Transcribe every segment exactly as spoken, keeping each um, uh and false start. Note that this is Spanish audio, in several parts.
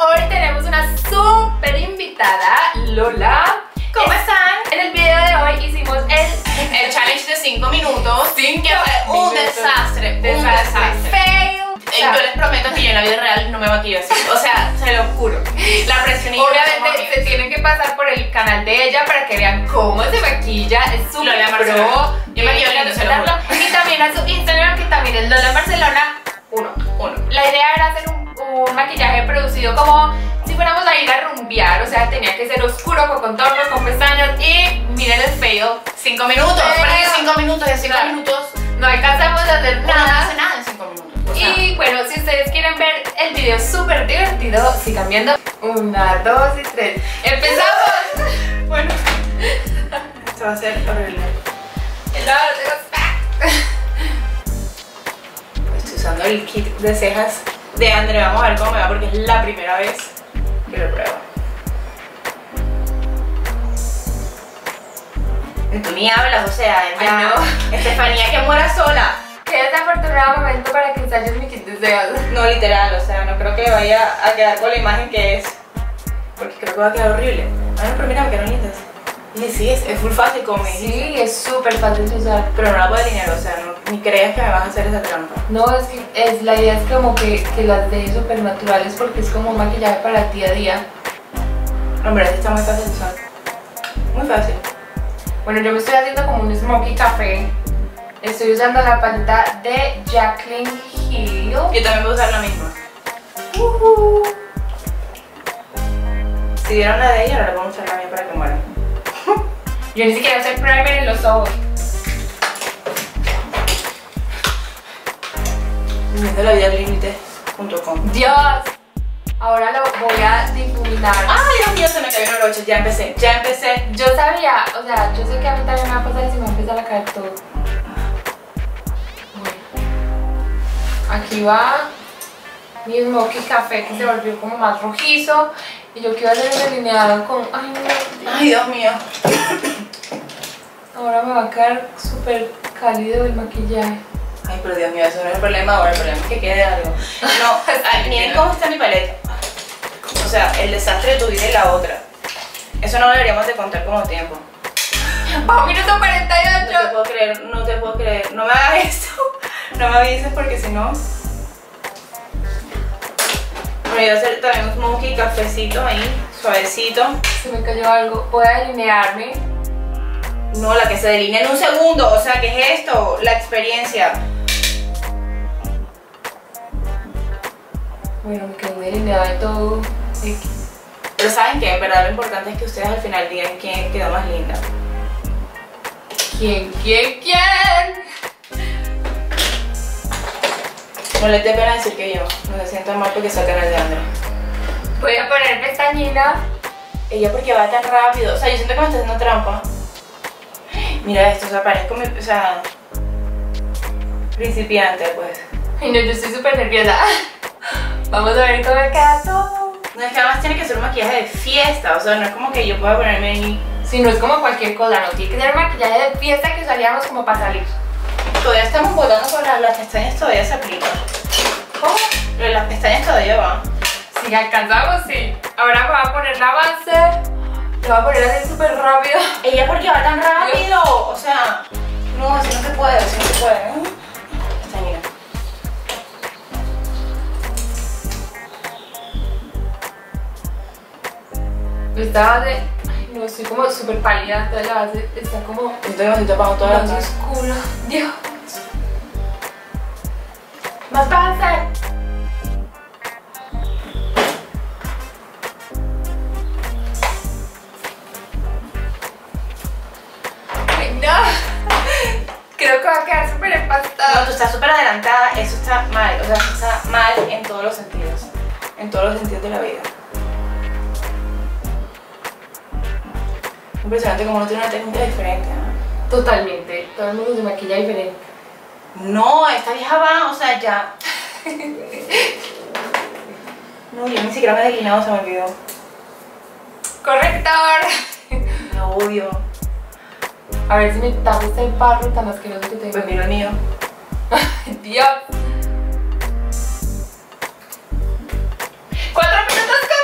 Hoy tenemos una súper invitada, Lola. ¿Cómo están? En el video de hoy hicimos el, el challenge de cinco minutos. Cinco que fue un minutos. desastre, desastre. un desastre. Fail. Eh, Yo les prometo que yo en la vida real no me maquillo así. O sea, se lo juro. La presión y yo no somos Obviamente amigas. se tienen que pasar por el canal de ella para que vean cómo se maquilla. Es súper Lola pro. Barcelona. Yo maquillo Tienen lindo, que se lo juro. verlo. Y también a su Instagram, que también es Lola Barcelona uno. Uno. La idea era hacer un, un maquillaje producido como si fuéramos a ir a rumbear. O sea, tenía que ser oscuro, con contornos, con pestañas. Y miren el fail. Cinco minutos. Pero- Porque cinco minutos de cinco Claro. minutos. No alcanzamos a hacer Uno no nada. hace nada en cinco minutos. O sea, Y bueno, si ustedes quieren ver el video súper divertido, sigan viendo. Una, dos y tres. ¡Empezamos! bueno. Esto va a ser horrible. Estoy usando el kit de cejas de Andre. Vamos a ver cómo me va porque es la primera vez que lo pruebo. Y tú ni hablas, o sea, ya. Ay, no. Estefanía que muera sola. Qué desafortunado momento para que ensayes mi kit de cejas. No, literal, o sea, no creo que vaya a quedar con la imagen que es. Porque creo que va a quedar horrible. Ay, no, pero mira, me quedaron lindas. Y sí, es, es full fácil como me dijiste. Sí, es súper fácil de usar. Pero no la puedo alinear, o sea, no, ni creas que me vas a hacer esa trampa. No, es que es, la idea es como que, que las dejes súper naturales porque es como un maquillaje para el día a día. Hombre, este está muy fácil de usar. Muy fácil. Bueno, yo me estoy haciendo como un smoky café. Estoy usando la paleta de Jaclyn Hill. Yo también voy a usar la misma. Uh-huh. Si vieron la de ella, ahora vamos a usar la mía para que muera. Yo ni siquiera usé primer en los ojos. Viviendo la vida al límite punto com. Dios, ahora lo voy a difuminar. Ay, Dios mío, se me cayó una brocha. Ya empecé, ya empecé. Yo sabía, o sea, yo sé que a mí también me va a pasar y se me va a empezar a caer todo. Bueno, aquí va mi smoky café que se volvió como más rojizo. Y yo quiero hacer el delineado con... Ay, no. Ay, Dios mío. Ahora me va a quedar súper cálido el maquillaje. Ay, pero Dios mío, eso no es el problema ahora. El problema es que quede algo. No, ay, miren cómo está mi paleta. O sea, el desastre de tu vida y la otra. Eso no deberíamos de contar como tiempo. ¡Va un minuto cuarenta y No te ocho! puedo creer, no te puedo creer. No me hagas esto. No me avises porque si no... Bueno, voy a hacer también un smoky cafecito ahí, suavecito. Se me cayó algo. Voy a delinearme. No, la que se delinea en un segundo. O sea, ¿qué es esto? La experiencia. Bueno, me quedó delineada de todo. X. Pero ¿saben qué? En verdad lo importante es que ustedes al final digan quién quedó más linda. ¿Quién, quién, quién? No les dé pena decir que yo. No se sientan mal porque sacan el de Andrea. Voy a poner pestañina. Ella porque va tan rápido. O sea, yo siento que me está haciendo trampa. Mira esto, o sea, parezco mi... O sea... principiante, pues. Ay, no, yo estoy súper nerviosa. Vamos a ver cómo me queda todo. No, es que además tiene que ser un maquillaje de fiesta. O sea, no es como que yo pueda ponerme ahí... Si no es como cualquier cosa, no tiene que ser un maquillaje de fiesta que usaríamos como para salir. Todavía estamos votando con las, las pestañas, todavía se aplica. ¿Cómo? Pero las pestañas todavía van. Si alcanzamos, sí. Ahora me voy a poner la base. Lo voy a poner así súper rápido. Ella porque va tan rápido. O sea, no, así no se puede, así no se puede. Pestañina. Esta base, ay, no, estoy como súper pálida. Entonces la base está como Yo estoy así tapando toda la más cara. oscura. Dios. Más base. Ay, no. Creo que va a quedar súper No, empastada. tú estás súper adelantada, eso está mal, o sea, eso está mal en todos los sentidos, en todos los sentidos de la vida. Impresionante como uno tiene una técnica diferente, ¿no? Totalmente. Todo el mundo se maquilla diferente. No, esta vieja va, o sea, ya. No, yo ni siquiera me he delineado, se me olvidó. Corrector. Me odio. A ver si me tapo este barro tan asqueroso que tengo. Pues mira el mío. Dios. Cuatro minutos con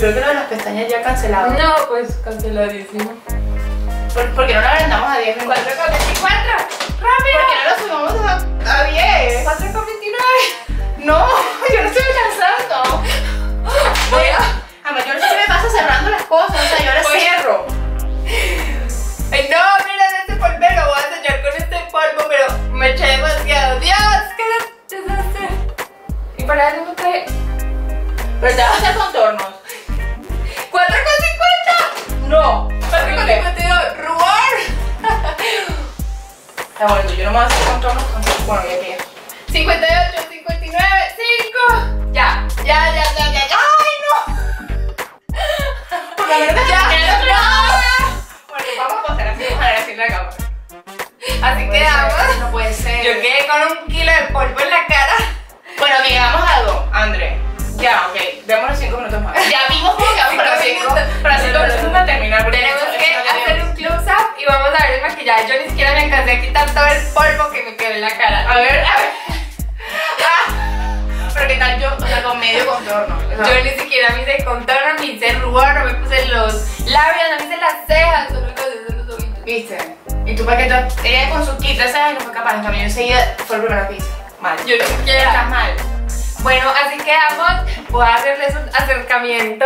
creo que lo de las pestañas ya cancelado. No, pues canceladísimo. ¿Por, ¿por qué no lo agrandamos a diez minutos? cuatro con veinticuatro. ¡Rápido! ¿Por qué no lo subimos a, a diez? cuatro con veintinueve. No, yo no estoy alcanzando. Voy a... Además, yo no sé qué me pasa cerrando las cosas, o sea, yo ahora cierro. Ay, no, mira este polvero, voy a sellar con este polvo, pero me eché demasiado. Dios, qué desastre. Y para eso no trae. Pero te vas a hacer contornos. cuatro con cincuenta. No. cuatro con cincuenta y dos. ¡Ruar! Está bonito, yo no me voy a hacer contornos con... Bueno, ya que cincuenta y ocho, cincuenta y nueve, cinco. Ya, ya, ya, ya, ya, ya. ¡Ay, no! Por la verdad, ya, ya, no. no. Bueno, vamos a pasar así, vamos a ver así en la cámara. Así quedamos. No puede ser. Yo quedé con un kilo de polvo en la cara. Bueno, digamos algo, André. Ya, ok, démonos cinco minutos más. Ya vimos cómo quedamos para Cinco cinco, minutos. para cinco minutos para terminar. porque Tenemos eso- que eso no hacer tenemos. un close-up y vamos a ver el maquillaje. Yo ni siquiera me alcancé a quitar todo el polvo que me quedó en la cara. A ver, a ver. Ah, pero qué tal yo, o sea, con medio contorno. O sea, Yo ni siquiera me hice contorno, ni hice rubor, no me puse los labios, no me hice las cejas, solo me hice los ojitos. ¿viste? Y tú para que tú, ella con sus kits, ¿sabes? No fue capaz, en cambio yo enseguida fue el primero que hice. Mal. Yo ni Estás siquiera. mal. Bueno, así quedamos. Voy a hacerles un acercamiento.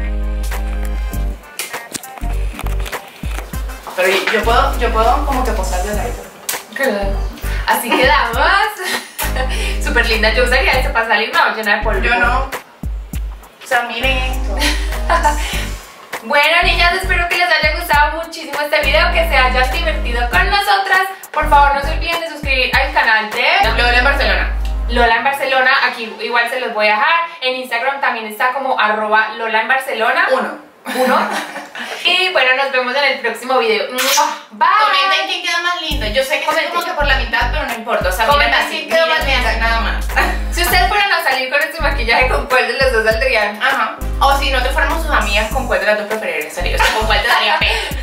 Pero yo, yo puedo, yo puedo como que posar de ladito. Así quedamos. Súper linda. Yo usaría esto para salir una llena de polvo. Yo no. O sea, miren esto. Bueno, niñas, espero que les haya gustado muchísimo este video, que se hayan divertido con nosotras. Por favor, no se olviden de suscribir al canal de Lola en Barcelona. Lola en Barcelona. Aquí igual se los voy a dejar. En Instagram también está como arroba Lola en Barcelona. Uno. Uno. Y bueno, nos vemos en el próximo video. Bye. Comenten quién queda más lindo. Yo sé que Comenten. es como que por la mitad, pero no importa. O sea, Comenten miren así, quién quedó miren, más miren, linda. nada más. Si ustedes fueran a salir con este maquillaje, ¿con cuál de los dos saldrían? Ajá. O si nosotros fuéramos sus amigas, ¿con cuál de las dos preferirías salir? O sea, ¿con cuál te daría pena?